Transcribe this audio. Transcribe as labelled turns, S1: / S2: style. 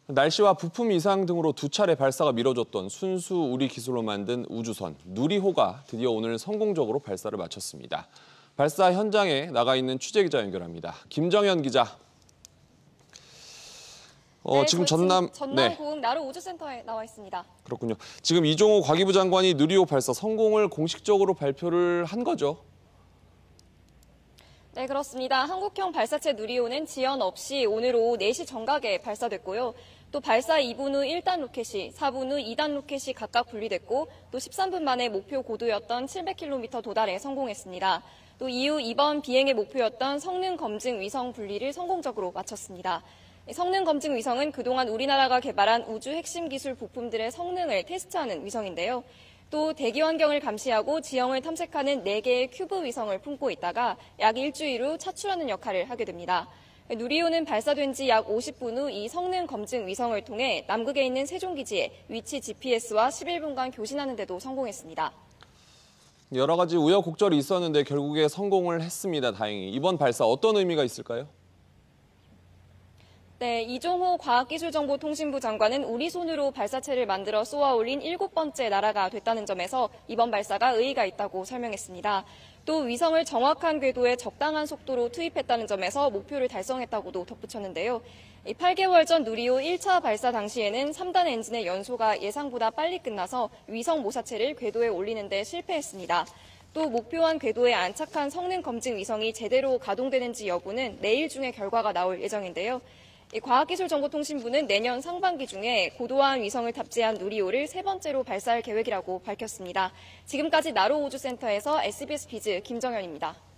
S1: 날씨와 부품 이상 등으로 두 차례 발사가 미뤄졌던 순수 우리 기술로 만든 우주선 누리호가 드디어 오늘 성공적으로 발사를 마쳤습니다. 발사 현장에 나가 있는 취재기자 연결합니다. 김정현 기자. 지금
S2: 전남고흥 나루 우주센터에 나와 있습니다.
S1: 그렇군요. 지금 이종호 과기부 장관이 누리호 발사 성공을 공식적으로 발표를 한 거죠?
S2: 네, 그렇습니다. 한국형 발사체 누리호는 지연 없이 오늘 오후 4시 정각에 발사됐고요. 또 발사 2분 후 1단 로켓이, 4분 후 2단 로켓이 각각 분리됐고 또 13분 만에 목표 고도였던 700km 도달에 성공했습니다. 또 이후 이번 비행의 목표였던 성능 검증 위성 분리를 성공적으로 마쳤습니다. 성능 검증 위성은 그동안 우리나라가 개발한 우주 핵심 기술 부품들의 성능을 테스트하는 위성인데요. 또 대기 환경을 감시하고 지형을 탐색하는 4개의 큐브 위성을 품고 있다가 약 일주일 후 차출하는 역할을 하게 됩니다. 누리호는 발사된 지 약 50분 후 이 성능 검증 위성을 통해 남극에 있는 세종기지에 위치 GPS와 11분간 교신하는 데도 성공했습니다.
S1: 여러 가지 우여곡절이 있었는데 결국에 성공을 했습니다. 다행히. 이번 발사 어떤 의미가 있을까요?
S2: 네, 이종호 과학기술정보통신부 장관은 우리 손으로 발사체를 만들어 쏘아 올린 7번째 나라가 됐다는 점에서 이번 발사가 의의가 있다고 설명했습니다. 또 위성을 정확한 궤도에 적당한 속도로 투입했다는 점에서 목표를 달성했다고도 덧붙였는데요. 8개월 전 누리호 1차 발사 당시에는 3단 엔진의 연소가 예상보다 빨리 끝나서 위성 모사체를 궤도에 올리는 데 실패했습니다. 또 목표한 궤도에 안착한 성능 검증 위성이 제대로 가동되는지 여부는 내일 중에 결과가 나올 예정인데요. 과학기술정보통신부는 내년 상반기 중에 고도화한 위성을 탑재한 누리호를 3번째로 발사할 계획이라고 밝혔습니다. 지금까지 나로 우주센터에서 SBS 비즈 김정현입니다.